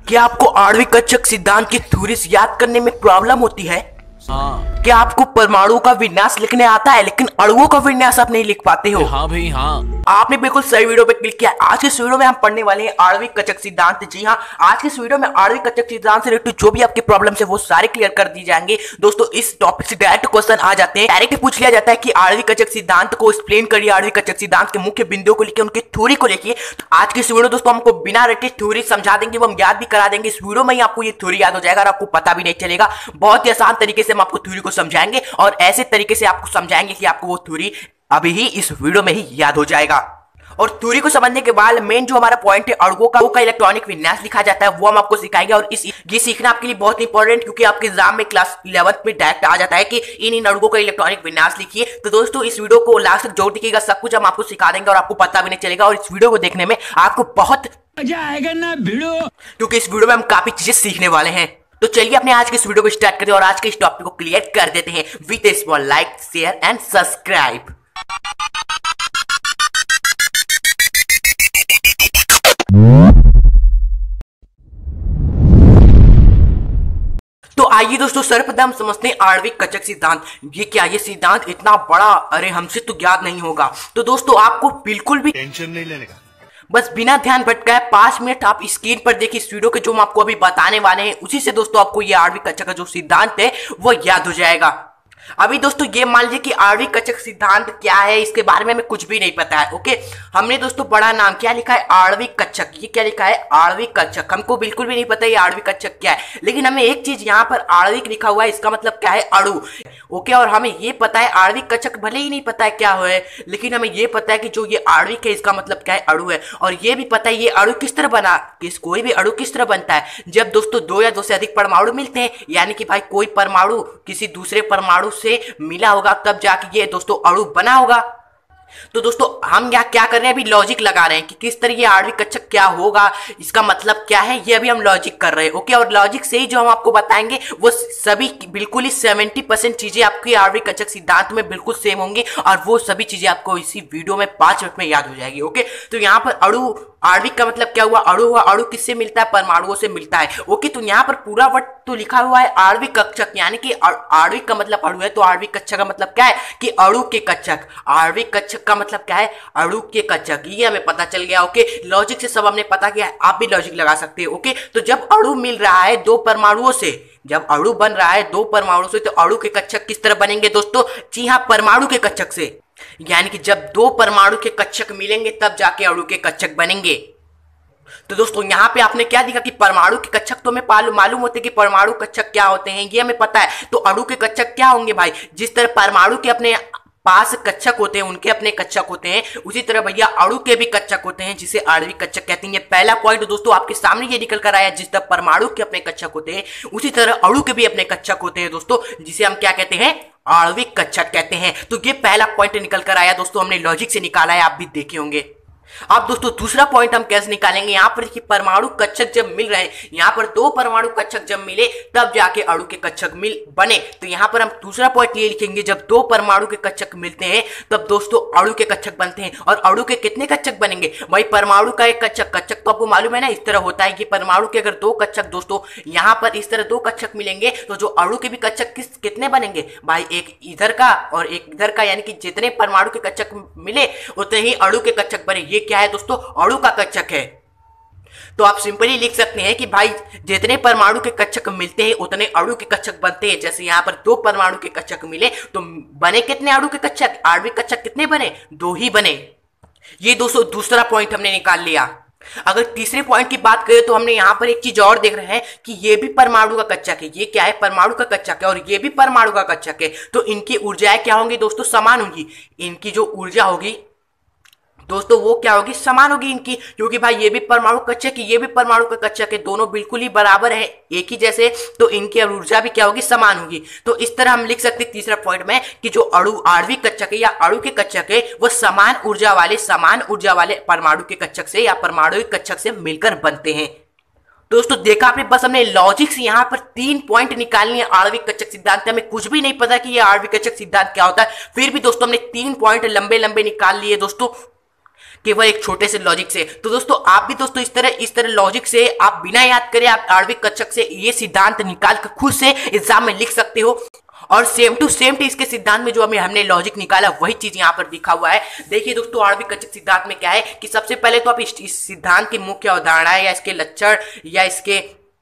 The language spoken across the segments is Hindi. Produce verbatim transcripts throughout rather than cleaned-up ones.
क्या आपको आणविक कक्षक सिद्धांत की थ्योरीज याद करने में प्रॉब्लम होती है? हाँ। क्या आपको परमाणु का विन्यास लिखने आता है लेकिन अणुओं का विन्यास आप नहीं लिख पाते हो? हाँ भाई हाँ। आपने बिल्कुल सही वीडियो पे क्लिक किया। आज के इस वीडियो में हम पढ़ने वाले हैं आणविक कक्षक सिद्धांत। जी हाँ, आज के इस वीडियो में आणविक कक्षक सिद्धांत से रिलेटेड जो भी आपके प्रॉब्लम्स है वो सारे क्लियर कर दी जाएंगे। दोस्तों इस टॉपिक से डायरेक्ट क्वेश्चन आ जाते हैं। डायरेक्ट पूछ लिया जाता है कि आणविक कक्षक सिद्धांत को एक्सप्लेन करिए, आणविक कक्षक सिद्धांत के मुख्य बिंदुओं को लिखिए, उनकी थ्योरी को लिखिए। आज की इस वीडियो दोस्तों हमको बिना रटे थ्योरी समझा देंगे, वो हम याद भी करा देंगे। इस वीडियो में ही आपको ये थ्योरी याद हो जाएगा और आपको पता भी नहीं चलेगा। बहुत ही आसान तरीके से हम आपको थ्योरी को समझाएंगे और ऐसे तरीके से आपको समझाएंगे कि आपको वो थ्योरी अभी ही इस वीडियो में ही याद हो जाएगा। और थ्योरी को समझने के बाद मेन जो हमारा पॉइंट है अणुओं का, का इलेक्ट्रॉनिक विन्यास लिखा जाता है, वो हम आपको सिखाएंगे। और इस ये सीखना आपके लिए बहुत इंपॉर्टेंट, क्योंकि आपके एग्जाम में क्लास इलेवंथ में डायरेक्ट आ जाता है कि इन इन अणुओं का इलेक्ट्रॉनिक विन्यास लिखिए। तो दोस्तों इस वीडियो को लास्ट तक जोड़ दीजिएगा, सब कुछ हम आपको सिखा देंगे और आपको पता भी नहीं चलेगा। और इस वीडियो को देखने में आपको बहुत मजा आएगा ना भिड़ो, क्योंकि इस वीडियो में हम काफी चीजें सीखने वाले हैं। तो चलिए अपने आज के इस वीडियो को स्टार्ट करें और आज के इस टॉपिक को क्लियर कर देते हैं with a small like, share and subscribe. तो आइए दोस्तों सर्वप्रथम समझते हैं आणविक कक्षक सिद्धांत। ये क्या, ये सिद्धांत इतना बड़ा, अरे हमसे तो याद नहीं होगा। तो दोस्तों आपको बिल्कुल भी टेंशन नहीं लेने का, बस बिना ध्यान भटकाए पांच मिनट आप स्क्रीन पर देखिए इस वीडियो के, जो हम आपको अभी बताने वाले हैं उसी से दोस्तों आपको ये आणविक कक्षक का जो सिद्धांत है वो याद हो जाएगा। अभी दोस्तों ये मान लीजिए कि आणविक कक्षक सिद्धांत क्या है, इसके बारे में हमें कुछ भी नहीं पता है। ओके, हमने दोस्तों बड़ा नाम क्या लिखा है, आणविक कक्षक। ये क्या लिखा है, आणविक कक्षक। हमको बिल्कुल भी नहीं पता ये आणविक कक्षक क्या है, लेकिन हमें एक चीज यहाँ पर आणविक लिखा हुआ है, इसका मतलब क्या है, अणु। ओके, और हमें ये पता है आणविक कक्षक भले ही नहीं पता है क्या है, लेकिन हमें ये पता है कि जो ये आणविक है इसका मतलब क्या है, अणु है। और ये भी पता है ये अणु किस तरह बना, किस कोई भी अणु किस तरह बनता है, जब दोस्तों दो या दो से अधिक परमाणु मिलते हैं, यानी कि भाई कोई परमाणु किसी दूसरे परमाणु से मिला होगा तब जाके ये दोस्तों अणु बना होगा। तो दोस्तों हम यहाँ क्या कर रहे हैं, अभी लॉजिक लगा रहे हैं कि किस तरह ये आणविक कक्षक क्या होगा, इसका मतलब क्या है, ये अभी हम लॉजिक कर रहे हैं। ओके, और लॉजिक से ही जो हम आपको बताएंगे वो सभी बिल्कुल ही सेवेंटी परसेंट चीजें आपकी आणविक कक्षक सिद्धांत में बिल्कुल सेम होंगी और वो सभी चीजें आपको इसी वीडियो में पांच मिनट में याद हो जाएगी। ओके, तो यहाँ पर अणु, आणविक का मतलब क्या हुआ, अणु हुआ। अणु किससे मिलता है, परमाणुओं से मिलता है। ओके, तो यहाँ पर पूरा वर्ड तो लिखा हुआ है आणविक कक्षक, यानी कि आणविक का मतलब अणु है, तो आणविक कक्षक का मतलब क्या है कि अणु के कक्षक। आणविक कक्षक का मतलब क्या है, अणु के कक्षक। ये हमें पता चल गया। ओके, लॉजिक से सब हमने पता किया, आप भी लॉजिक लगा सकते हैं। ओके, तो जब अणु मिल रहा है दो परमाणुओं से, जब अणु बन रहा है दो परमाणुओं से, तो अणु के कक्षक किस तरह बनेंगे दोस्तों, जी हाँ, परमाणु के कक्षक से। यानी कि जब दो परमाणु के कक्षक मिलेंगे तब जाके अणु के कक्षक बनेंगे। तो दोस्तों यहाँ पे आपने क्या देखा कि परमाणु के कक्षक तो हमें मालूम होते हैं कि परमाणु कक्षक क्या होते हैं, ये हमें पता है। तो अणु के कक्षक क्या होंगे भाई, जिस तरह परमाणु के अपने पास कक्षक होते हैं, उनके अपने कक्षक होते हैं, उसी तरह भैया अणु के भी कक्षक होते हैं, जिसे आणविक कक्षक कहते हैं। ये पहला पॉइंट दोस्तों आपके सामने ये निकल कर आया, जिस तरह परमाणु के अपने कक्षक होते हैं उसी तरह अणु के भी अपने कक्षक होते हैं दोस्तों, जिसे हम क्या कहते हैं, आणविक कक्षक कहते हैं। तो ये पहला पॉइंट निकल कर आया दोस्तों, हमने लॉजिक से निकाला है, आप भी देखे होंगे। अब दोस्तों दूसरा पॉइंट हम कैसे निकालेंगे, यहाँ पर कि परमाणु कक्षक जब मिल रहे हैं, यहाँ पर दो परमाणु कक्षक जब मिले तब जाके अणु के कक्षक मिल बने। तो यहाँ पर हम दूसरा पॉइंट ये लिखेंगे, जब दो परमाणु के कक्षक मिलते हैं तब दोस्तों अणु के कक्षक बनते हैं। और अणु के कितने कक्षक बनेंगे भाई, परमाणु का एक कक्षक, कक्षक तो आपको मालूम है ना इस तरह होता है कि परमाणु के अगर दो कक्षक दोस्तों यहाँ पर इस तरह दो कक्षक मिलेंगे तो जो अणु के भी कक्षक किस कितने बनेंगे भाई, एक इधर का और एक इधर का, यानी कि जितने परमाणु के कक्षक मिले उतने ही अणु के कक्षक बने। ये क्या है दोस्तों, अणु का कक्षक है। तो आप सिंपली लिख सकते हैं कि भाई जितने परमाणु के कक्षक मिलते हैं उतने अणु के कक्षक बनते हैं। जैसे यहाँ पर दो परमाणु के कक्षक मिले तो बने कितने अणु के कक्षक, आणविक कक्षक कितने बने, दो ही बने। ये दोस्तों दूसरा पॉइंट हमने निकाल लिया। अगर तीसरे पॉइंट की बात करें तो हमने यहाँ पर एक चीज और देख रहे हैं कि ये भी परमाणु का कक्षक है। ये क्या है, परमाणु का कक्षक है, और ये भी परमाणु का कक्षक है। तो इनकी ऊर्जाएं क्या होंगी दोस्तों, समान होंगी। इनकी जो ऊर्जा होगी दोस्तों वो क्या होगी, समान होगी इनकी, क्योंकि भाई ये भी परमाणु कक्षक है, ये भी परमाणु का कक्षक है, दोनों बिल्कुल ही बराबर है, एक ही जैसे, तो इनकी ऊर्जा भी क्या होगी, समान होगी। तो इस तरह हम लिख सकते हैं तीसरा पॉइंट में कि जो अणु आणविक कक्षक है या अणु के कक्षक है वो समान ऊर्जा वाले समान ऊर्जा वाले परमाणु के कक्षक से या परमाणु कक्षक से मिलकर बनते हैं। दोस्तों देखा आपने, बस हमने लॉजिक से यहाँ पर तीन पॉइंट निकालने हैं आणविक कक्षक सिद्धांत। हमें कुछ भी नहीं पता कि ये आणविक कक्षक सिद्धांत क्या होता है, फिर भी दोस्तों हमने तीन पॉइंट लंबे लंबे निकाल लिए दोस्तों। केवल एक छोटे से लॉजिक से। तो दोस्तों आप भी दोस्तों इस तरह इस तरह लॉजिक से आप बिना याद करे आप आणविक कक्षक से ये सिद्धांत निकाल कर खुद से एग्जाम में लिख सकते हो। और सेम टू सेम इसके सिद्धांत में जो हमें हमने लॉजिक निकाला वही चीज यहाँ पर लिखा हुआ है। देखिए दोस्तों आणविक कक्षक सिद्धांत में क्या है कि सबसे पहले तो आप इस, इस सिद्धांत की मुख्य अवधारणा या इसके लक्षण या इसके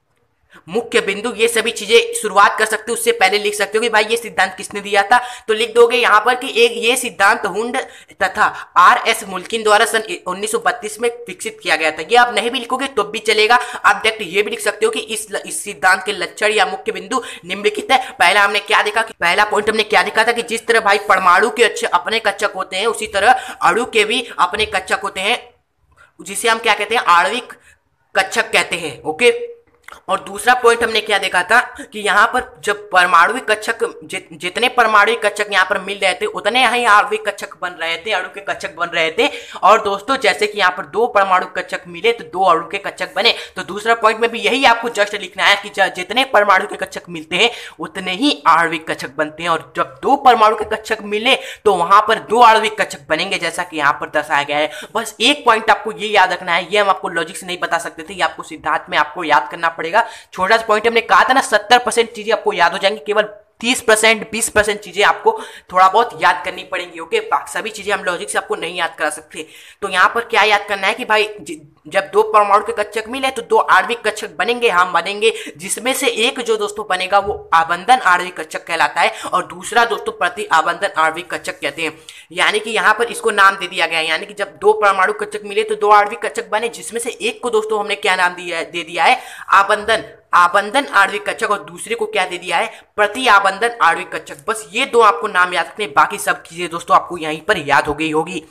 मुख्य बिंदु ये सभी चीजें शुरुआत कर सकते हो, उससे पहले लिख सकते हो कि भाई ये सिद्धांत किसने दिया था। तो लिख दोगे यहाँ पर कि एक ये सिद्धांत हुंड तथा आर एस मुल्किन द्वारा सन उन्नीस सौ बत्तीस में विकसित किया गया था। ये आप नहीं भी लिखोगे तो भी चलेगा, आप डायरेक्ट ये भी लिख सकते हो कि इस इस सिद्धांत के लक्षण या मुख्य बिंदु निम्नलिखित है। पहला हमने क्या देखा कि पहला पॉइंट हमने क्या देखा था कि जिस तरह भाई परमाणु के अच्छे अपने कक्षक होते हैं उसी तरह अणु के भी अपने कक्षक होते हैं, जिसे हम क्या कहते हैं आणविक कक्षक कहते हैं। ओके, और दूसरा पॉइंट हमने क्या देखा था कि यहाँ पर जब परमाणु कक्षक जि, जितने परमाणु कक्षक यहाँ पर मिल रहे थे उतने ही आणविक कक्षक बन रहे थे, अणु के कक्षक बन रहे थे। और दोस्तों जैसे कि यहाँ पर दो परमाणु कक्षक मिले तो दो अणु के कक्षक बने। तो दूसरा पॉइंट में भी यही आपको जस्ट लिखना है कि जितने परमाणु के कक्षक मिलते हैं उतने ही आणविक कक्षक बनते हैं, और जब दो परमाणु के कक्षक मिले तो वहां पर दो आणविक कक्षक बनेंगे, जैसा कि यहाँ पर दर्शाया गया है। बस एक पॉइंट आपको ये याद रखना है, ये हम आपको लॉजिक से नहीं बता सकते थे, ये आपको सिद्धांत में आपको याद करना पड़ेगा। छोटा सा पॉइंट हमने कहा था ना सत्तर परसेंट चीजें आपको याद हो जाएंगी, केवल तीस परसेंट बीस परसेंट चीजें आपको थोड़ा बहुत याद करनी पड़ेंगी। ओके, सभी चीजें हम लॉजिक से आपको नहीं याद करा सकते। तो यहाँ पर क्या याद करना है कि भाई जब दो परमाणु के कक्षक मिले तो दो आणविक कक्षक बनेंगे, हम बनेंगे, जिसमें से एक जो दोस्तों बनेगा वो आबंधन आणविक कक्षक कहलाता है और दूसरा दोस्तों प्रति आबंधन आणविक कक्षक कहते हैं। यानी कि यहाँ पर इसको नाम दे दिया गया है, यानी कि जब दो परमाणु कक्षक मिले तो दो आणविक कक्षक बने, जिसमें से एक को दोस्तों हमने क्या नाम दिया दे दिया है आबंधन आबंधन आणविक कक्षक, और दूसरे को क्या दे दिया है प्रति आबंधन आणविक कक्षक। बस ये दो आपको नाम याद रखने, बाकी सब चीजें दोस्तों आपको यहीं पर याद हो गई होगी।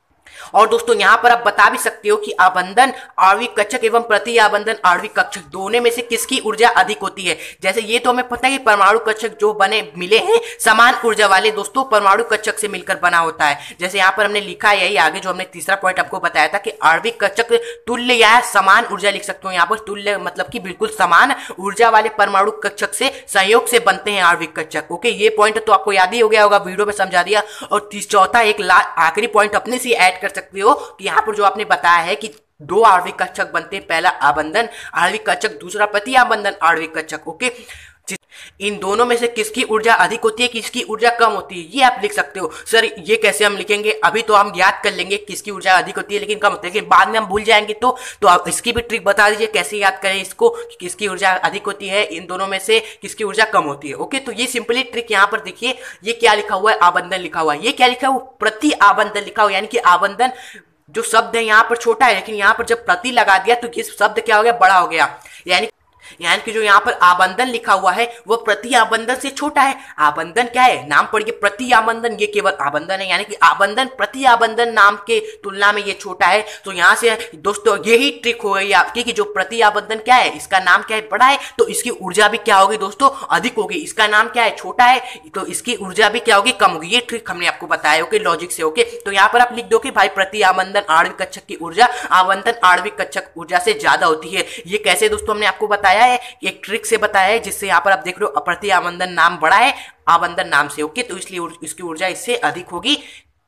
और दोस्तों यहाँ पर आप बता भी सकते हो कि आबंधन आणविक कक्षक एवं प्रति आबंधन आणविक कक्षक दोनों में से किसकी ऊर्जा अधिक होती है। जैसे ये तो हमें पता है कि परमाणु कक्षक जो बने मिले हैं समान ऊर्जा वाले दोस्तों परमाणु कक्षक से मिलकर बना होता है। जैसे यहाँ पर हमने लिखा है यही आगे जो हमने तीसरा पॉइंट आपको बताया था कि आणविक कक्षक तुल्य या समान ऊर्जा लिख सकते हो। यहाँ पर तुल्य मतलब कि बिल्कुल समान ऊर्जा वाले परमाणु कक्षक से संयोग से बनते हैं आणविक कक्षक। ओके, ये पॉइंट तो आपको याद ही हो गया होगा, वीडियो में समझा दिया। और तीस चौथा एक आखिरी पॉइंट अपने से ऐड कर सकते हो कि यहाँ पर जो आपने बताया है कि दो आणविक कक्षक बनते हैं, पहला आबंधन आणविक कक्षक, दूसरा प्रति आबंधन आणविक कक्षक। ओके, इन दोनों में से किसकी ऊर्जा अधिक होती है, किसकी ऊर्जा कम होती है, ये आप लिख सकते हो। सर ये कैसे हम लिखेंगे, अभी तो हम याद कर लेंगे किसकी ऊर्जा अधिक होती है लेकिन कम होती है, लेकिन बाद में हम भूल जाएंगे तो तो आप इसकी भी ट्रिक बता दीजिए कैसे याद करें इसको कि किसकी ऊर्जा अधिक होती है, इन दोनों में से किसकी ऊर्जा कम होती है। ओके, तो ये सिंपली ट्रिक यहाँ पर देखिए, ये क्या लिखा हुआ है आबंधन लिखा हुआ है, ये क्या लिखा हुआ प्रति आबंधन लिखा हुआ, यानी कि आबंधन जो शब्द है यहाँ पर छोटा है लेकिन यहाँ पर जब प्रति लगा दिया तो ये शब्द क्या हो गया बड़ा हो गया। यानी यानी कि जो यहाँ पर आबंधन लिखा हुआ है वो प्रति आबंधन से छोटा है। आबंधन क्या है, नाम पढ़िए प्रति आबंधन, ये केवल आबंधन है, यानी कि आबंधन प्रति आबंधन नाम के तुलना में ये छोटा है। तो यहाँ से दोस्तों यही ट्रिक हो गई आपकी कि जो प्रति आबंधन क्या है, इसका नाम क्या है बड़ा है तो इसकी ऊर्जा भी क्या होगी दोस्तों अधिक होगी, इसका नाम क्या है छोटा है तो इसकी ऊर्जा भी क्या होगी कम होगी। ये ट्रिक हमने आपको बताया ओके लॉजिक से। ओके, तो यहाँ पर आप लिख दो कि भाई प्रति आबंधन आणविक कक्षक की ऊर्जा आबंधन आणविक कक्षक ऊर्जा से ज्यादा होती है। ये कैसे दोस्तों हमने आपको बताया है, एक ट्रिक से बताया है, जिससे यहाँ पर आप देख रहे हो प्रति आबंधन नाम बड़ा है आबंधन नाम से। ओके, तो इसलिए इसकी ऊर्जा इससे अधिक होगी।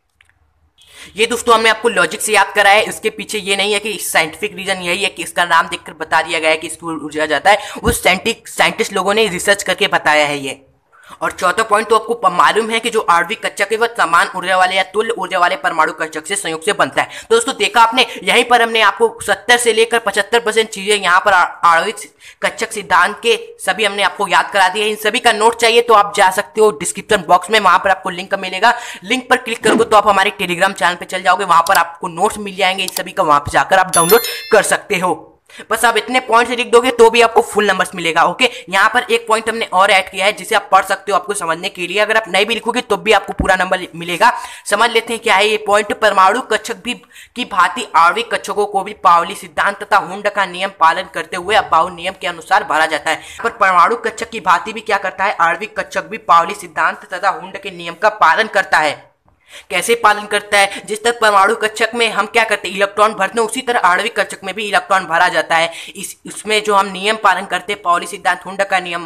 ये दोस्तों हमने आपको लॉजिक से याद करा है, इसके पीछे ये नहीं है कि साइंटिफिक रीजन यही है कि इसका नाम देखकर बता दिया गया है कि इसकी ऊर्जा जाता है, वो साइंटिस्ट साइंटिस्ट लोगों ने रिसर्च करके बताया है ये। और चौथा पॉइंट तो आपको मालूम है कि जो आणविक कक्षक है वह समान ऊर्जा वाले या तुल्य ऊर्जा वाले परमाणु कक्षक से संयोग से बनता है। तो दोस्तों देखा आपने, यहीं पर हमने आपको सत्तर से लेकर पचहत्तर परसेंट चीजें यहाँ पर आणविक कक्षक सिद्धांत के सभी हमने आपको याद करा दिए। इन सभी का नोट चाहिए तो आप जा सकते हो डिस्क्रिप्शन बॉक्स में, वहां पर आपको लिंक मिलेगा, लिंक पर क्लिक करोगे तो आप हमारे टेलीग्राम चैनल पर चल जाओगे, वहां पर आपको नोट्स मिल जाएंगे इन सभी का, वहां पर जाकर आप डाउनलोड कर सकते हो। बस आप इतने पॉइंट्स लिख दोगे तो भी आपको फुल नंबर्स मिलेगा। ओके, यहाँ पर एक पॉइंट हमने और ऐड किया है जिसे आप पढ़ सकते हो आपको समझने के लिए, अगर आप नहीं भी लिखोगे तो भी आपको पूरा नंबर मिलेगा। समझ लेते हैं क्या है ये पॉइंट। परमाणु कक्षक भी की भांति आणविक कक्षकों को भी पावली सिद्धांत तथा हुंड का नियम पालन करते हुए अबाउ नियम के अनुसार भरा जाता है। पर परमाणु कक्षक की भांति भी क्या करता है, आणविक कक्षक भी पावली सिद्धांत तथा हुंड के नियम का पालन करता है। कैसे पालन करता है, जिस तरह परमाणु कक्षक में हम क्या करते हैं इलेक्ट्रॉन भरते हैं, उसी तरह आणविक कक्षक में भी इलेक्ट्रॉन भरा जाता है। इस इसमें जो हम नियम पालन करते हैं पावली सिद्धांत हुंड का नियम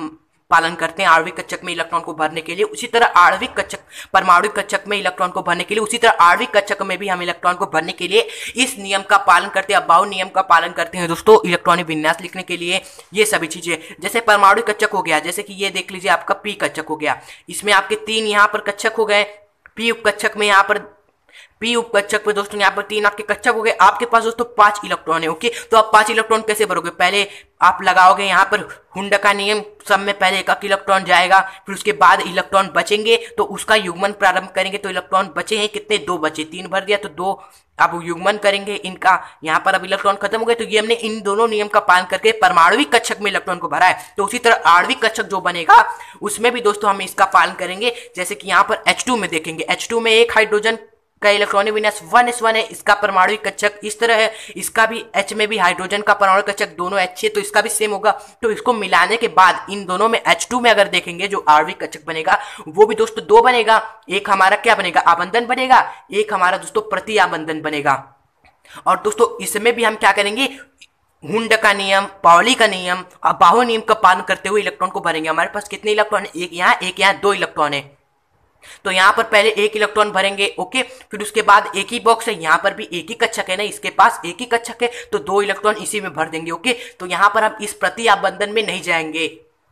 पालन करते हैं आणविक कक्षक में इलेक्ट्रॉन को भरने के लिए, उसी तरह आणविक कक्षक परमाणु कक्षक में इलेक्ट्रॉन को भरने के लिए, उसी तरह आणविक कक्षक में भी हम इलेक्ट्रॉन को भरने के लिए इस नियम का पालन करते हैं, अबाउ नियम का पालन करते हैं दोस्तों इलेक्ट्रॉनिक विन्यास लिखने के लिए। ये सभी चीजें जैसे परमाणु कक्षक हो गया, जैसे कि ये देख लीजिए आपका पी कक्षक हो गया, इसमें आपके तीन यहाँ पर कक्षक हो गए, पी उपकक्षक में यहाँ पर पी उपकक्षक पे दोस्तों यहाँ पर तीन आपके कक्षक हो गए, आपके पास दोस्तों पांच इलेक्ट्रॉन है। ओके, तो आप पांच इलेक्ट्रॉन कैसे भरोगे? पहले आप लगाओगे यहाँ पर हुंडा का नियम, सब में पहले एक एक इलेक्ट्रॉन जाएगा, फिर उसके बाद इलेक्ट्रॉन बचेंगे तो उसका युग्मन प्रारंभ करेंगे। तो इलेक्ट्रॉन बचे हैं कितने? दो बचे, तीन भर दिया तो दो, अब युग्मन करेंगे इनका, यहाँ पर अब इलेक्ट्रॉन खत्म हो गए। तो ये हमने इन दोनों नियम का पालन करके परमाणुविक कक्षक में इलेक्ट्रॉन को भरा है। तो उसी तरह आणविक कक्षक जो बनेगा उसमें भी दोस्तों हम इसका पालन करेंगे। जैसे कि यहाँ पर एच टू में देखेंगे, एच टू में एक हाइड्रोजन का इलेक्ट्रॉनिक विन्यास वन एस वन है, इसका परमाणुविक कक्षक इस तरह है, इसका भी H में भी हाइड्रोजन का परमाणु कक्षक दोनों H है तो इसका भी सेम होगा। तो इसको मिलाने के बाद इन दोनों में एच टू में अगर देखेंगे जो आणविक कक्षक बनेगा वो भी दोस्तों दो बनेगा, एक हमारा क्या बनेगा? आबंधन बनेगा, एक हमारा दोस्तों प्रति आबंधन बनेगा। और दोस्तों इसमें भी हम क्या करेंगे? हुंड का नियम, पाउली का नियम, अबाउ नियम का पालन करते हुए इलेक्ट्रॉन को भरेंगे। हमारे पास कितने इलेक्ट्रॉन है? एक यहाँ, एक यहाँ, दो इलेक्ट्रॉन है। तो यहाँ पर पहले एक इलेक्ट्रॉन भरेंगे, ओके, फिर उसके बाद एक ही बॉक्स है, यहाँ पर भी एक ही कक्षक है ना, इसके पास एक ही कक्षक है तो दो इलेक्ट्रॉन इसी में भर देंगे। ओके, तो यहाँ पर हम इस प्रति आबंधन में नहीं जाएंगे,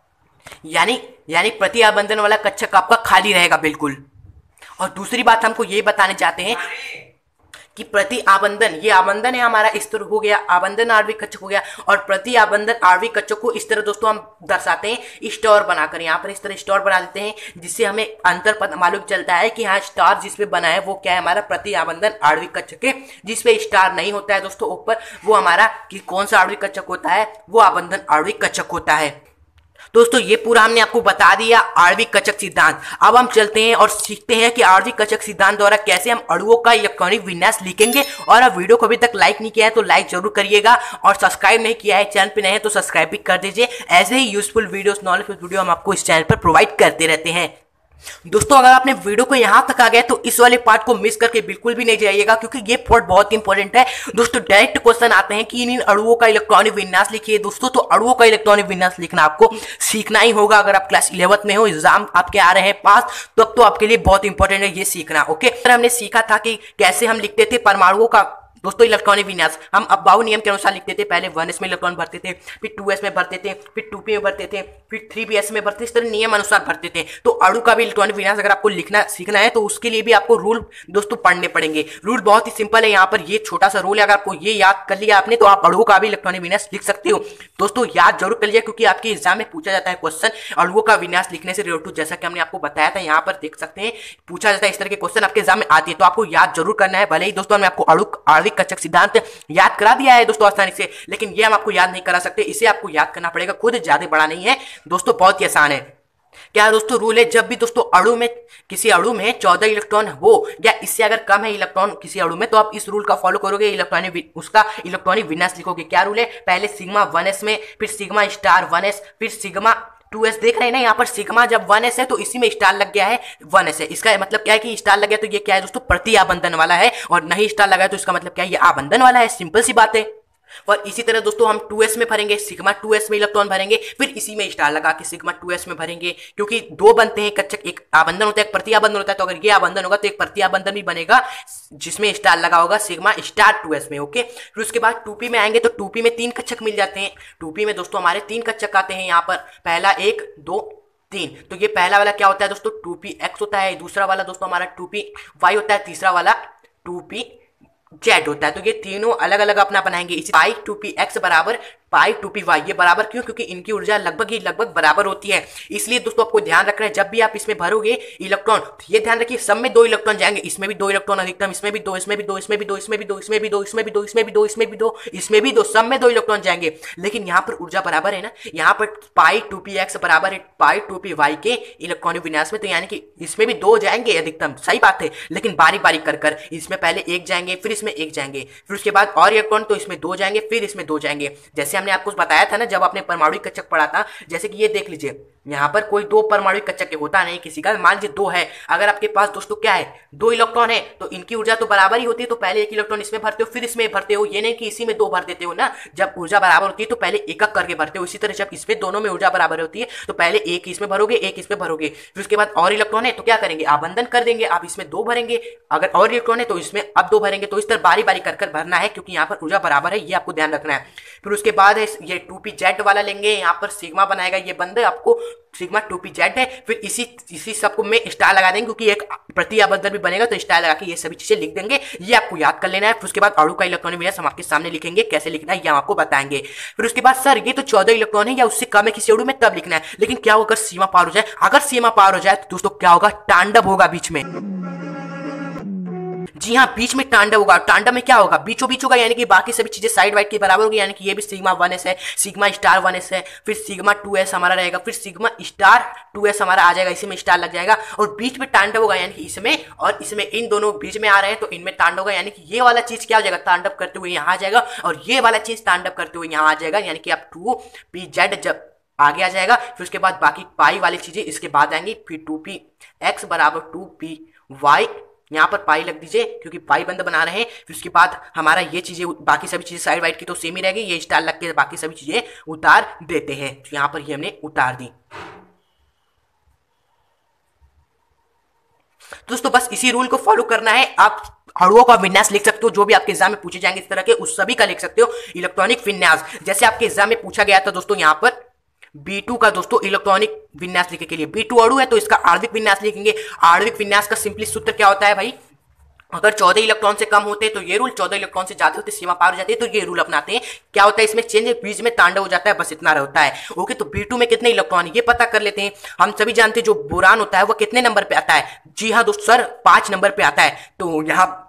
यानी यानी प्रति आबंधन वाला कक्षक आपका खाली रहेगा बिल्कुल। और दूसरी बात हमको ये बताने चाहते हैं कि प्रति आबंधन, ये आबंधन है हमारा, इस तरह हो गया आबंधन आणविक कक्षक हो गया, और प्रति आबंधन आणविक कक्षक को इस तरह दोस्तों हम दर्शाते हैं स्टार बनाकर। यहाँ पर इस तरह स्टार बना देते हैं जिससे हमें अंतर पता मालूम चलता है कि हाँ स्टार जिसपे बना है वो क्या है? हमारा प्रति आबंधन आणविक कक्षक है। जिसपे स्टार नहीं होता है दोस्तों ऊपर वो हमारा कि कौन सा आणविक कक्षक होता है? वो आबंधन आणविक कक्षक होता है। दोस्तों ये पूरा हमने आपको बता दिया आणविक कक्षक सिद्धांत। अब हम चलते हैं और सीखते हैं कि आणविक कक्षक सिद्धांत द्वारा कैसे हम अणुओं का इलेक्ट्रॉनिक विन्यास लिखेंगे। और अब वीडियो को अभी तक लाइक नहीं किया है तो लाइक जरूर करिएगा, और सब्सक्राइब नहीं किया है चैनल पे नए हैं तो सब्सक्राइब भी कर दीजिए। ऐसे ही यूजफुल वीडियोस, नॉलेजफुल वीडियो हम आपको इस चैनल पर प्रोवाइड करते रहते हैं। दोस्तों अगर आपने वीडियो को यहां तक आ गए तो इस वाले पार्ट को मिस करके बिल्कुल भी नहीं जाइएगा, क्योंकि ये पार्ट बहुत इंपॉर्टेंट है। दोस्तों डायरेक्ट क्वेश्चन आते हैं कि इन अणुओं का इलेक्ट्रॉनिक विन्यास लिखिए। दोस्तों तो अणुओं का इलेक्ट्रॉनिक विन्यास लिखना आपको सीखना ही होगा। अगर आप क्लास इलेवंथ में हो, एग्जाम आपके आ रहे हैं पास, तो अब तो आपके लिए बहुत इंपॉर्टेंट है ये सीखना। ओके, हमने सीखा था कि कैसे हम लिखते थे परमाणुओं का दोस्तों इलेक्ट्रॉनिक विन्यास। हम अबाउ नियम के अनुसार लिखते थे, पहले वन एस में इलेक्ट्रॉन भरते थे, फिर टू एस में भरते थे, फिर टू पी में भरते थे, फिर थ्री पी एस में भरते थे, इस तरह नियम अनुसार भरते थे। तो अणु का भी इलेक्ट्रॉनिक विन्यास अगर आपको लिखना सीखना है तो उसके लिए भी आपको रूल दोस्तों पढ़ने पड़ेंगे। रूल बहुत ही सिंपल है, यहाँ पर ये छोटा सा रूल है, अगर आपको ये याद कर लिया आपने तो आप अणुओं का भी इलेक्ट्रॉनिक विन्यास लिख सकते हो। दोस्तों याद जरूर कर लिया, क्योंकि आपके एग्जाम में पूछा जाता है क्वेश्चन अणुओं का विन्यास लिखने से रिलेटेड, जैसा कि हमने आपको बताया था। यहाँ पर देख सकते हैं पूछा जाता है, इस तरह के क्वेश्चन आपके एग्जाम में आती है, तो आपको याद जरूर करना है। भले ही दोस्तों हमने आपको अणु आणविक कक्षक सिद्धांत याद करा दिया है दोस्तों आसानी से, लेकिन ये हम आपको याद नहीं करा सकते, इसे आपको याद करना पड़ेगा खुद। ज्यादा बड़ा नहीं है दोस्तों, बहुत ही आसान है। क्या दोस्तों रूल है, जब भी दोस्तों अणु में किसी अणु में चौदह इलेक्ट्रॉन हो या इससे अगर कम है इलेक्ट्रॉन किसी अणु में, तो आप इस रूल का फॉलो करोगे, इलेक्ट्रॉनिक उसका इलेक्ट्रॉनिक विन्यास लिखोगे। क्या रूल है? पहले सिग्मा वन एस में, फिर सिग्मा स्टार वन एस, फिर सिग्मा टू एस। देख रहे हैं ना यहाँ पर सिग्मा जब वन एस है तो इसी में स्टार लग गया है, वन एस है। इसका मतलब क्या है कि स्टार लग गया तो ये क्या है दोस्तों? प्रति आबंधन वाला है, और नहीं स्टार लगा है तो इसका मतलब क्या है? ये आबंधन वाला है। सिंपल सी बात है। और इसी तरह दोस्तों हम टू एस में भरेंगे, सिग्मा टू एस में इलेक्ट्रॉन भरेंगे, फिर इसी में स्टार लगा के सिग्मा टू एस में भरेंगे, क्योंकि दो बनते हैं कक्षक, एक आबंधन होता है एक प्रति आबंधन होता है। तो अगर ये आबंधन होगा तो एक प्रति आबंधन भी बनेगा जिसमें स्टार लगा होगा सिग्मा स्टार टू एस में। ओके, फिर उसके बाद टू पी में आएंगे तो टू पी में तीन कक्षक मिल जाते हैं। टू पी में दोस्तों हमारे तीन कक्षक आते हैं, यहाँ पर पहला एक दो तीन। तो ये पहला वाला क्या होता है दोस्तों? टू पी एक्स होता है, दूसरा वाला दोस्तों हमारा टू पी वाई होता है, तीसरा वाला टू पी जेड होता है। तो ये तीनों अलग अलग अपना बनाएंगे। इसी पाई टू पी एक्स बराबर पाई टू पी वाई, ये बराबर क्यों? क्योंकि इनकी ऊर्जा लगभग ही लगभग बराबर होती है। इसलिए दोस्तों आपको ध्यान रखना है, जब भी आप इसमें भरोगे इलेक्ट्रॉन, ये ध्यान रखिए सब में दो इलेक्ट्रॉन जाएंगे, इसमें भी दो इलेक्ट्रॉन अधिकतम, इसमें भी दो, इसमें भी दो, इसमें भी दो, इसमें भी दो, इसमें भी दो, इसमें भी दो, इसमें भी दो, इसमें भी दो, इसमें भी दो, सब में दो इलेक्ट्रॉन जाएंगे। लेकिन यहाँ पर ऊर्जा बराबर है ना, यहाँ पर पाई टू पी एक्स बराबर है पाई टू पी वाई के इलेक्ट्रॉनिक विन्यास में, तो यानी कि इसमें भी दो जाएंगे अधिकतम, सही बात है। लेकिन बारी बारी कर कर इसमें पहले एक जाएंगे, फिर इसमें एक जाएंगे, फिर उसके बाद और इलेक्ट्रॉन तो इसमें दो जाएंगे, फिर इसमें दो जाएंगे। जैसे हमने आपको बताया था ना जब आपने परमाणु कक्षक पढ़ा था, जैसे कि ये देख लीजिए यहाँ पर कोई दो परमाणु कच्चा होता नहीं किसी का, मान लीजिए दो है, अगर आपके पास दोस्तों क्या है दो इलेक्ट्रॉन है तो इनकी ऊर्जा तो बराबर ही होती है, तो पहले एक इलेक्ट्रॉन इसमें भरते हो फिर इसमें भरते हो, ये नहीं कि इसी में दो भर देते हो ना। जब ऊर्जा बराबर होती है तो पहले एक एक करके भरते हो, इसी तरह जब इसमें दोनों में ऊर्जा बराबर होती है तो पहले एक इसमें भरोगे एक इसमें भरोगे, फिर उसके बाद और इलेक्ट्रॉन है तो क्या करेंगे आबंधन कर देंगे, आप इसमें दो भरेंगे, अगर और इलेक्ट्रॉन है तो इसमें अब दो भरेंगे, तो इस तरह बारी बारी कर कर भरना है क्योंकि यहाँ पर ऊर्जा बराबर है, ये आपको ध्यान रखना है। फिर उसके बाद है ये टू पी जेड वाला लेंगे, यहाँ पर सिग्मा बनाएगा ये बंद, आपको सिग्मा टू पी जेड है, फिर इसी इसी सबको में स्टार लगा देंगे क्योंकि एक प्रति आबंधन भी बनेगा तो स्टार लगा के ये सभी चीजें लिख देंगे, ये आपको याद कर लेना है। फिर उसके बाद अणु का इलेक्ट्रॉनिक विन्यास हम आपके सामने लिखेंगे, कैसे लिखना है ये हम आपको बताएंगे। फिर उसके बाद सर ये तो चौदह इलेक्ट्रॉन है या उससे कम है किसी अणु में तब लिखना है, लेकिन क्या होगा अगर सीमा पार हो जाए, अगर सीमा पार हो जाए तो दोस्तों क्या होगा तांडव होगा बीच में, जी हाँ बीच में तांडव होगा। तांडव में क्या होगा बीचों बीच होगा, यानी कि बाकी सभी चीजें साइड वाइड के बराबर होगी, यानी कि ये भी सिग्मा वन एस है, सिग्मा स्टार वन एस है, फिर सिग्मा टू एस हमारा रहेगा, फिर सिग्मा स्टार टू एस हमारा आ जाएगा, इसी में स्टार लग जाएगा और बीच में तांडव होगा, यानी कि इसमें और इसमें इन दोनों बीच में आ रहे हैं तो इनमें तांडव होगा, यानी कि ये वाला चीज क्या हो जाएगा तांडव करते हुए यहाँ आ जाएगा और ये वाला चीज तांडव करते हुए यहाँ आ जाएगा, यानी कि आप टू पी जेड जब आगे आ जाएगा। फिर उसके बाद बाकी पाई वाली चीजें इसके बाद आएंगी, फिर टू पी एक्स बराबर टू पी वाई, यहाँ पर पाई लग दीजिए क्योंकि पाई बंद बना रहे हैं। फिर उसके बाद हमारा ये चीजें बाकी सभी चीजें साइड वाइड की तो सेम ही रहेगी, ये स्टार लग के बाकी सभी चीजें उतार देते हैं, तो यहाँ पर ये हमने उतार दी। दोस्तों बस इसी रूल को फॉलो करना है, आप अणुओं का विन्यास लिख सकते हो, जो भी आपके एग्जाम में पूछे जाएंगे इस तरह के उस सभी का लिख सकते हो इलेक्ट्रॉनिक विन्यास। जैसे आपके एग्जाम में पूछा गया था दोस्तों यहाँ पर बी टू का दोस्तों इलेक्ट्रॉनिक विन्यास लिखने के लिए, बी टू अणु है तो इसका आणविक विन्यास लिखेंगे। आणविक विन्यास का सिंपली सूत्र क्या होता है भाई, अगर चौदह इलेक्ट्रॉन से कम होते हैं तो ये रूल, चौदह इलेक्ट्रॉन से ज्यादा होते सीमा पार हो जाती है तो ये रूल अपनाते हैं। क्या होता है इसमें चेंज बीच में तांडव हो जाता है, बस इतना होता है। ओके तो बी टू में कितने इलेक्ट्रॉन है ये पता कर लेते हैं। हम सभी जानते हैं जो बोरान होता है वो कितने नंबर पे आता है, जी हाँ दोस्तों सर पांच नंबर पे आता है, तो यहाँ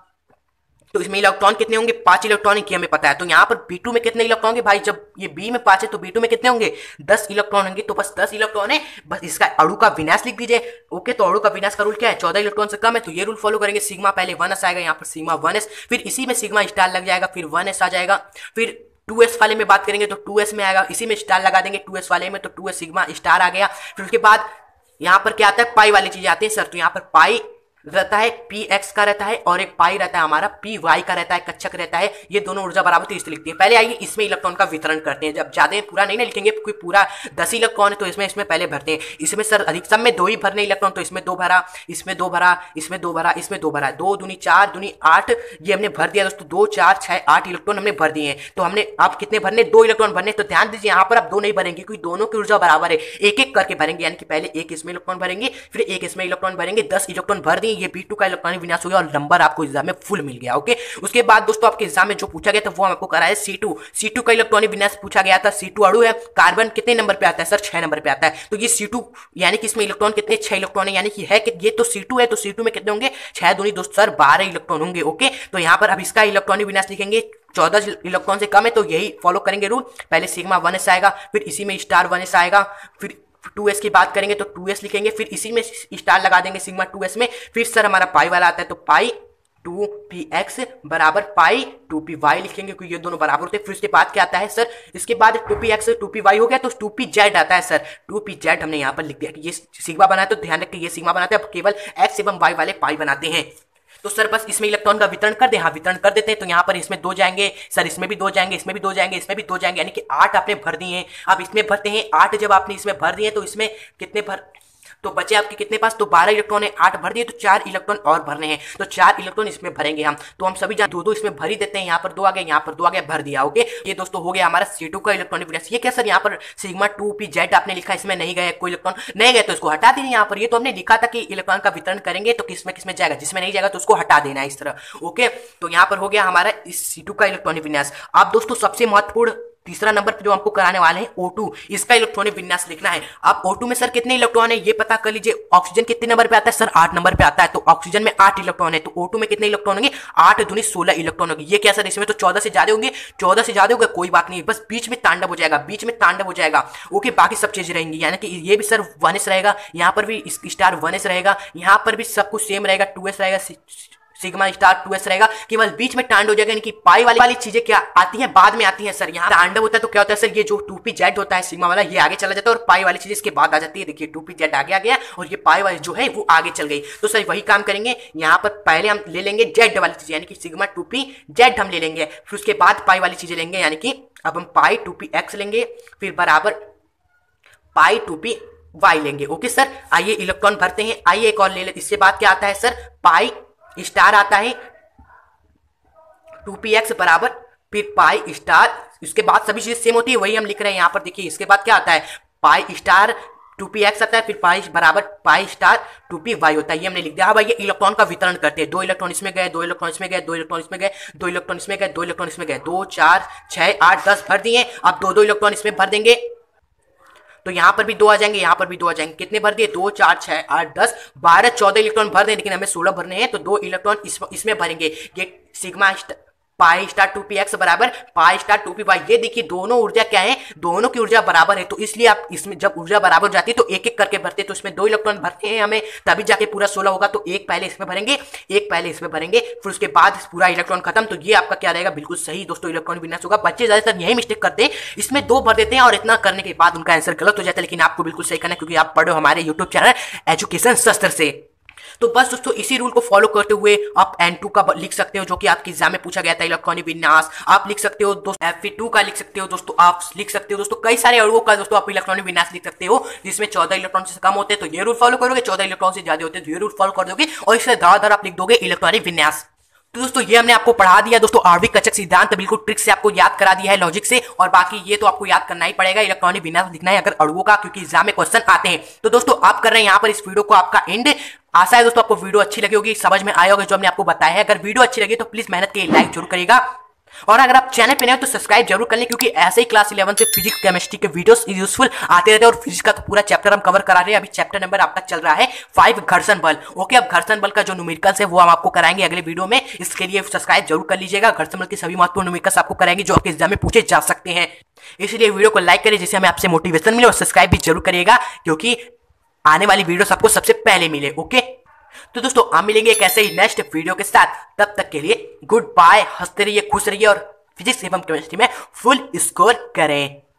तो इसमें इलेक्ट्रॉन कितने होंगे पांच इलेक्ट्रॉन ही हमें पता है, तो यहाँ पर बी टू में कितने इलेक्ट्रॉन होंगे भाई, जब ये बी में पांच है तो बी टू में कितने होंगे दस इलेक्ट्रॉन होंगे, तो बस दस इलेक्ट्रॉन है, बस इसका अणु का विन्यास लिख दीजिए। ओके तो अणु का विन्यास का रूल क्या है, चौदह इलेक्ट्रॉन से कम है तो ये रूल फॉलो करेंगे, सिग्मा पहले वन एस आएगा, यहाँ पर सिग्मा वन एस, फिर इसी में सिग्मा स्टार लग जाएगा, फिर वन एस आ जाएगा, फिर टू एस वाले में बात करेंगे तो टू एस में आएगा, इसी में स्टार लगा देंगे टू एस वाले में, तो टू एस सिग्मा स्टार आ गया। फिर उसके बाद यहाँ पर क्या आता है पाई वाली चीजें आती है सर, तो यहाँ पर पाई रहता है पी एक्स का रहता है और एक पाई रहता है हमारा पी वाई का रहता है, कक्षक रहता है, ये दोनों ऊर्जा बराबर तो इससे लिखती है। पहले आइए इसमें इलेक्ट्रॉन का वितरण करते हैं, जब ज्यादा पूरा नहीं ना लिखेंगे, कोई पूरा दस इलेक्ट्रॉन है तो इसमें इसमें पहले भरते हैं, इसमें सर अधिकतम में दो ही भरने इलेक्ट्रॉन, तो इसमें दो भरा, इसमें दो भरा, इसमें दो भरा, इसमें दो भरा, दो दूनी चार दूनी आठ, ये हमने भर दिया दोस्तों, दो चार छह आठ इलेक्ट्रॉन हमने भर दिए हैं। तो हमने आप कितने भरने, दो इलेक्ट्रॉन भरने, तो ध्यान दीजिए यहाँ पर आप दो नहीं भरेंगे क्योंकि दोनों की ऊर्जा बराबर है, एक एक करके भरेंगे, यानी कि पहले एक इसमें इलेक्ट्रॉन भरेंगे फिर एक इसमें इलेक्ट्रॉन भरेंगे, दस इलेक्ट्रॉन भर दिए, ये बी टू का इलेक्ट्रॉन विन्यास हो गया और नंबर आपको एग्जाम में फुल मिल गया। ओके उसके बाद दोस्तों आपके एग्जाम में जो पूछा गया था वो हम आपको कराया सी टू, सी टू का इलेक्ट्रॉनिक विन्यास पूछा गया था, सी टू अणु है, कार्बन कितने नंबर पे आता है सर छह नंबर पे आता है, तो ये सी टू यानी कि इसमें इलेक्ट्रॉन कितने छह इलेक्ट्रॉन है, यानी कि है कि ये तो सी टू है तो सी टू में कितने होंगे छह दूनी दोस्त सर बारह इलेक्ट्रॉन होंगे। ओके तो यहाँ पर अब इसका इलेक्ट्रॉनिक विन्यास लिखेंगे, चौदह इलेक्ट्रॉन से कम है तो यही फॉलो करेंगे रूल, पहले सिग्मा वन एस आएगा, फिर इसी में स्टार वन एस आएगा, फिर टू एस की बात करेंगे तो टू एस लिखेंगे, फिर इसी में स्टार लगा देंगे सिग्मा टू एस में, फिर सर हमारा पाई वाला आता है तो पाई टू पी एक्स बराबर पाई टू पी वाई लिखेंगे क्योंकि ये दोनों बराबर होते हैं। फिर उसके बाद क्या आता है सर, इसके बाद two p x two p y हो गया तो टू पी जेड आता है सर, टू पी जेड हमने यहाँ पर लिख दिया कि ये सिग्मा बना है, तो ध्यान रखिए ये सिग्मा बनाते हैं, अब केवल एक्स एवं वाई वाले पाई बनाते हैं। तो सर बस इसमें इलेक्ट्रॉन का वितरण कर दे, हाँ वितरण कर देते हैं, तो यहाँ पर इसमें दो जाएंगे सर, इसमें भी दो जाएंगे, इसमें भी दो जाएंगे, इसमें भी दो जाएंगे, यानी कि आठ आपने भर दिए हैं। अब इसमें भरते हैं आठ, जब आपने इसमें भर दिए तो इसमें कितने भर, तो बचे आपके कितने पास, तो बारह इलेक्ट्रॉन है, आठ भर दिए तो चार इलेक्ट्रॉन और भरने हैं, तो चार इलेक्ट्रॉन इसमें भरेंगे हम, तो हम सभी दो दो इसमें भर ही देते हैं, यहाँ पर दो आ गए, यहाँ पर दो आ गया, भर दिया। ओके ये दोस्तों हो गया हमारा सी टू का इलेक्ट्रॉनिक विन्यास। ये क्या सर यहाँ पर सिग्मा टू पी जेड आपने लिखा, इसमें नहीं गए कोई इलेक्ट्रॉन, नहीं गए तो इसको हटा दीजिए यहाँ पर, ये तो हमने लिखा था कि इलेक्ट्रॉन का वितरण करेंगे तो किसमें किसमें जाएगा, जिसमें नहीं जाएगा तो उसको हटा देना है इस तरह। ओके तो यहाँ पर हो गया हमारा इस सी टू का इलेक्ट्रॉनिक विन्यास। अब दोस्तों सबसे महत्वपूर्ण तीसरा नंबर पे जो हमको कराने वाले हैं ओ टू, इसका इलेक्ट्रॉनिक विन्यास लिखना है। अब ओ टू में सर कितने इलेक्ट्रॉन है ये पता कर लीजिए, ऑक्सीजन कितने नंबर पे आता है सर आठ नंबर पे आता है, तो ऑक्सीजन में आठ इलेक्ट्रॉन है, तो ओ टू में कितने इलेक्ट्रॉन होंगे आठ दूनी सोलह इलेक्ट्रॉन होंगे। ये क्या सर इसमें तो चौदह से ज्यादा होंगे, चौदह से ज्यादा होगा कोई बात नहीं, बस बीच में तांडव हो जाएगा, बीच में तांडव हो जाएगा। ओके बाकी सब चीजें रहेंगी, यानी कि ये भी सर वन एस रहेगा, यहाँ पर भी स्टार वन एस रहेगा, यहाँ पर भी सब कुछ सेम रहेगा, टू एस रहेगा, सिग्मा स्टार टू एस रहेगा, केवल बीच में टांड हो जाएगा। यानी कि पाई वाली वाली चीजें क्या आती हैं, बाद में आती हैं सर। यहाँ टांडव होता है तो क्या होता है सर, ये जो टू पी जेड होता है सिग्मा वाला, ये आगे चला जाता है और पाई वाली चीज इसके बाद आ जाती है। देखिए टू पी जेड आगे आ गया और ये पाई वाली जो है वो आगे चल गई। तो सर वही काम करेंगे, यहाँ पर पहले हम ले लेंगे जेड वाली चीज, यानी कि सिग्मा टू पी जेड हम ले लेंगे, फिर उसके बाद पाई वाली चीजें लेंगे, यानी कि अब हम पाई टू पी एक्स लेंगे, फिर बराबर पाई टू पी वाई लेंगे। ओके सर, आइए इलेक्ट्रॉन भरते हैं। आइए एक और ले लेते, इसके बाद क्या आता है सर, पाई स्टार आता है टू पी एक्स बराबर फिर पाई स्टार, इसके बाद सभी चीजें सेम होती है, वही हम लिख रहे हैं यहाँ पर। देखिए इसके बाद क्या आता है, pi star two p x आता है, फिर पाई बराबर pi star two p y होता है, ये हमने लिख दिया। अब आइए इलेक्ट्रॉन का वितरण करते हैं। दो इलेक्ट्रॉन इसमें गए, दो इलेक्ट्रॉन इसमें गए, दो इलेक्ट्रॉन इसमें गए, दो इलेक्ट्रॉन इसमें गए, दो इलेक्ट्रॉन इसमें गए, दो चार छह आठ दस भर दिए। अब दो दो इलेक्ट्रॉन इसमें भर देंगे, तो यहाँ पर भी दो आ जाएंगे, यहाँ पर भी दो आ जाएंगे। कितने भर दिए, दो चार छह आठ दस बारह चौदह इलेक्ट्रॉन भर दें, लेकिन हमें सोलह भरने हैं, तो दो इलेक्ट्रॉन इस, इसमें भरेंगे। ये sigma pi star two p x बराबर pi star two p y. ये देखिए दोनों ऊर्जा क्या है, दोनों की ऊर्जा बराबर है, तो इसलिए आप इसमें जब ऊर्जा बराबर हो जाती है तो एक एक करके भरते हैं। तो इसमें दो इलेक्ट्रॉन भरते हैं हमें, तभी जाके पूरा सोलह होगा। तो एक पहले इसमें भरेंगे, एक पहले इसमें भरेंगे, फिर उसके बाद पूरा इलेक्ट्रॉन खत्म। तो ये आपका क्या रहेगा, बिल्कुल सही दोस्तों, इलेक्ट्रॉन विन्यास होगा। बच्चे ज्यादातर यही मिस्टेक करते हैं, इसमें दो भर देते हैं और इतना करने के बाद उनका आंसर गलत हो जाता है। लेकिन आपको बिल्कुल सही करना है, क्योंकि आप पढ़ो हमारे यूट्यूब चैनल एजुकेशन शस्त्र से। तो बस दोस्तों इसी रूल को फॉलो करते हुए आप एन टू का लिख सकते हो, जो कि आपके एग्जाम में पूछा गया था, इलेक्ट्रॉनिक विन्यास। आप लिख सकते हो दोस्तों एफ टू का लिख सकते हो दोस्तों, आप लिख सकते हो दोस्तों कई सारे अणुओं का दोस्तों आप इलेक्ट्रॉनिक विन्यास लिख सकते हो, जिसमें चौदह इलेक्ट्रॉन से कम होते हैं तो ये रूल फॉलो करोगे, चौदह इलेक्ट्रॉन से ज्यादा होते हैं तो ये रूल फॉलो कर दोगे, और इससे धड़ाधड़ आप लिख दोगे इलेक्ट्रॉनिक विन्यास। तो दोस्तों ये हमने आपको पढ़ा दिया दोस्तों, आणविक कचक सिद्धांत बिल्कुल ट्रिक से आपको याद करा दिया है, लॉजिक से। और बाकी ये तो आपको याद करना ही पड़ेगा, इलेक्ट्रॉनिक विन्यास लिखना है अगर अणुओं का, क्योंकि एग्जाम में क्वेश्चन आते हैं। तो दोस्तों आप कर रहे हैं यहाँ पर इस वीडियो को आपका एंड। आशा है दोस्तों आपको वीडियो अच्छी लगी होगी, समझ में आया होगा जो हमने आपको बताया है। अगर वीडियो अच्छी लगी तो प्लीज मेहनत के लाइक जरूर करेगा, और अगर आप चैनल पे नए हो तो सब्सक्राइब जरूर कर लें, क्योंकि ऐसे ही क्लास इलेवन से फिजिक्स केमिस्ट्री के वीडियोस यूजफुल आते रहते हैं। और फिजिक्स का तो पूरा चैप्टर हम कवर करा रहे हैं, अभी चैप्टर नंबर आपका चल रहा है फाइव घर्षण बल। ओके, अब घर्षण बल का जो न्यूमेरिकल्स है वो हम आपको कराएंगे अगले वीडियो में, इसके लिए सब्सक्राइब जरूर कर लीजिएगा। घर्षण बल के सभी महत्वपूर्ण न्यूमेरिकल्स आपको कराएंगे जो आपके एग्जाम में पूछे जा सकते हैं, इसलिए वीडियो को लाइक करें जिससे हमें आपसे मोटिवेशन मिले, और सब्सक्राइब भी जरूर करिएगा क्योंकि आने वाली वीडियो आपको सबसे पहले मिले। ओके, तो दोस्तों हम मिलेंगे एक ऐसे ही नेक्स्ट वीडियो के साथ, तब तक के लिए गुड बाय। हंसते रहिए, खुश रहिए और फिजिक्स एवं केमिस्ट्री में फुल स्कोर करें।